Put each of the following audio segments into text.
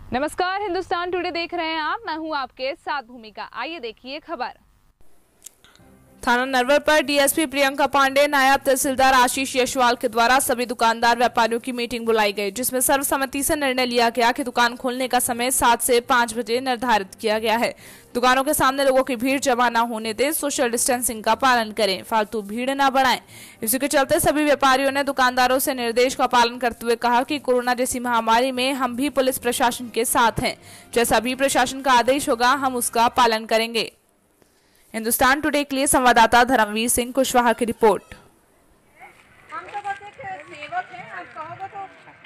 नमस्कार, हिंदुस्तान टुडे देख रहे हैं आप। मैं हूं आपके साथ भूमिका। आइए देखिए खबर। थाना नरवर पर डीएसपी प्रियंका पांडे, नायब तहसीलदार आशीष यशवाल के द्वारा सभी दुकानदार व्यापारियों की मीटिंग बुलाई गई, जिसमें सर्वसम्मति से निर्णय लिया गया कि दुकान खोलने का समय 7 से 5 बजे निर्धारित किया गया है। दुकानों के सामने लोगों की भीड़ जमा न होने दें, सोशल डिस्टेंसिंग का पालन करें, फालतू भीड़ न बढ़ाएं। इसी के चलते सभी व्यापारियों ने दुकानदारों से निर्देश का पालन करते हुए कहा कि कोरोना जैसी महामारी में हम भी पुलिस प्रशासन के साथ हैं। जैसा भी प्रशासन का आदेश होगा हम उसका पालन करेंगे। हिंदुस्तान टुडे के लिए संवाददाता धर्मवीर सिंह कुशवाहा की रिपोर्ट। हम तो बस एक सेवक हैं, आप कहोगे तो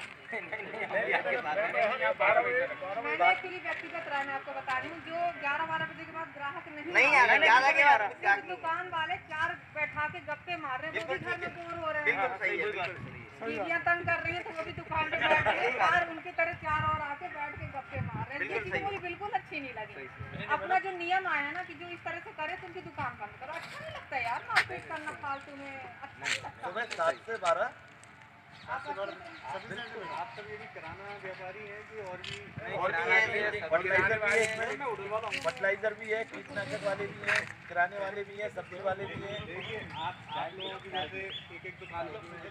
मैंने एक्चुअली व्यक्तिगत राय में आपको बता रही हूँ, जो 11-12 बजे के बाद ग्राहक नहीं आ रहे हैं, दुकान वाले 4 बैठा के गप्पे मार रहे हैं, वो भी घर में बोर हो रहे हैं, बीवियां तंग कर रही हैं तो वो भी दुकान पे बैठ के 4 उनकी तरह 4 और आके बैठ के गप्पे मार रहे हैं। ये चीज़ मुझे बिल्कुल अच्छी नहीं लगी। अपना जो नियम आया ना कि जो इस तरह से करे तो उनकी दुकान बंद करो, अच्छा नहीं लगता यार मारपीट करना फालतू में, अच्छा नहीं लगता। सुबह 7 से 12 आप सब ये भी किराना व्यापारी हैं कि और भी है, फर्टिलाइजर भी है, कीटनाशक वाले भी हैं, किराने वाले भी हैं, सब्जी वाले भी हैं। देखिए आप लोगों की जैसे एक दुकान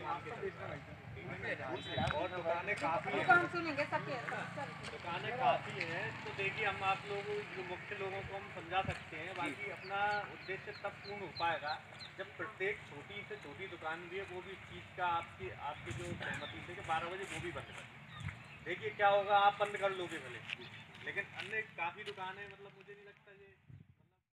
और दुकानें काफ़ी हैं, हम सुनेंगे सबके दुकानें काफ़ी हैं, तो देखिए हम आप लोगों जो मुख्य लोगों को हम समझा सकते हैं। बाकी अपना उद्देश्य तब पूर्ण हो पाएगा जब प्रत्येक छोटी से छोटी दुकान भी है वो भी इस चीज़ का आपकी जो सहमति से कि 12 बजे वो भी बंद कर। देखिए क्या होगा, आप बंद कर लोगे भले, लेकिन अन्य काफ़ी दुकानें मतलब मुझे नहीं लगता ये